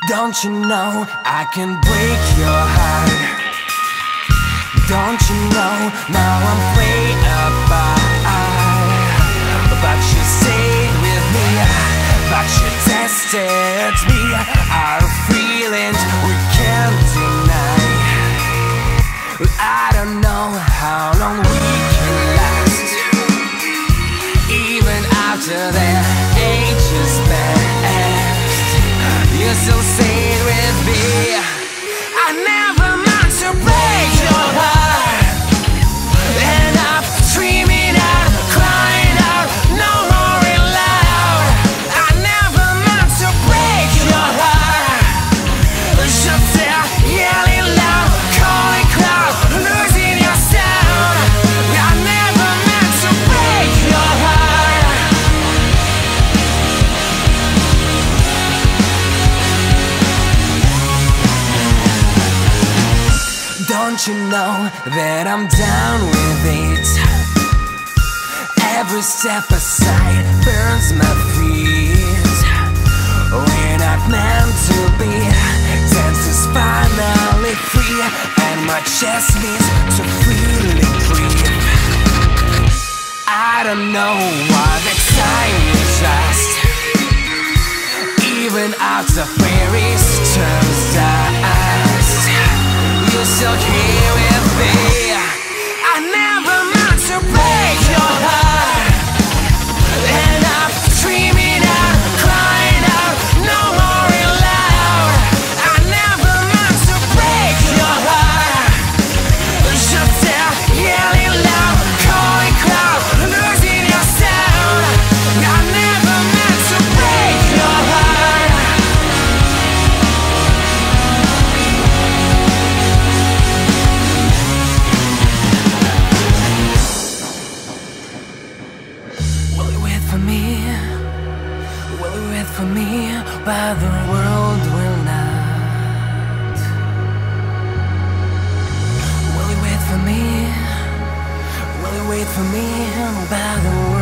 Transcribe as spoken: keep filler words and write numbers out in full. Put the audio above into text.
Don't you know I can break your heart? Don't you know now I'm way apart? But you stayed with me, but you tested me. Our feelings we can't deny. I don't know how long we can last, even after the ages passed. You still stayed with me. I never meant to break your heart. And I'm screaming out, crying out, no more loud. I never meant to break your heart. Just there, yelling loud, calling crowd, losing your sound. I never meant to break your heart. Don't you know that I'm down with it? Every step aside burns my feet. We're not meant to be. Tense is finally free, and my chest needs to freely breathe. I don't know what next time you trust, even after fairies turn dust. You're still here with me. I never meant to break your heart. And I'm screaming out, crying out, no more loud. I never meant to break your heart. Just there, yelling loud, calling crowd, losing your sound. I never meant to break your heart. Will you wait for me? Will you wait for me? But the world will not. Will you wait for me? Will you wait for me? But the